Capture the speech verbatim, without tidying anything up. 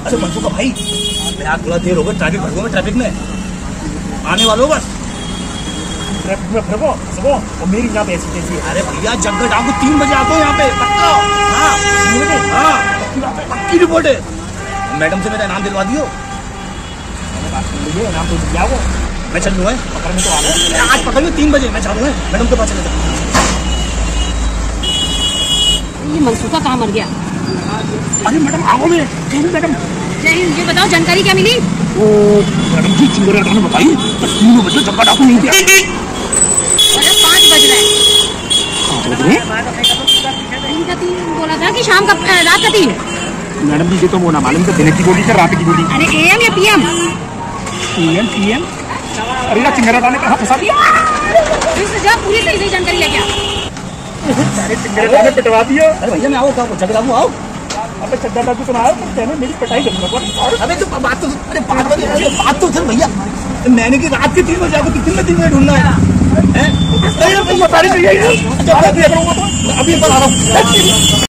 अरे मनसुखा भाई, मैं आज थोड़ा देर हो गया, ट्रैफिक फंस गया, ट्रैफिक में आने वाले हो बस। ट्रैफिक में फंसो फंसो और मेरी यहाँ पे ऐसी कैसी है? अरे भैया जगह डाल को तीन बजे आता हूँ यहाँ पे पक्का। हाँ हाँ पक्की रिपोर्ट है। मैडम से मेरा नाम दिलवा दियो। नाम तो क्या वो मैं चल लूँगा पकड़ने तो आ रहा आज पकड़ तीन बजे मैं जा दूँगा मैडम के पास चले जाऊँ। ये मनसुखा कहाँ मर गया? अरे मैडम आओ में मैडम जय हिंद। ये बताओ जानकारी क्या मिली? ओ मैडम जी चिंगरे ने बताई तो तीन बजे जगह डाकू नहीं दिया। अरे पाँच बज रहे पाँच बज रहे दिन का तीन बोला था कि शाम का रात का तीन। मैडम जी ये तो वो ना मालूम तो दिन की गोली से रात की गोली। अरे एएम या पीएम? PM PM. अरे यार चिंगरा ने कहा फंसा दिया। जा पूरी सही जानकारी लेके आ। सारे चिंगरे ने पिटवा दिया। अरे भैया मैं आओ क्या जगह डाकू आओ। अबे चड्डा डाकू सुना है मेरी पिटाई करूंगा। अबे तो बात तो अरे बात तो बात तो सर भैया मैंने की रात के तीन बजे आपको कितने में तीन बजे ढूंढना है? हैं? अभी एक बार आ रहा हूँ।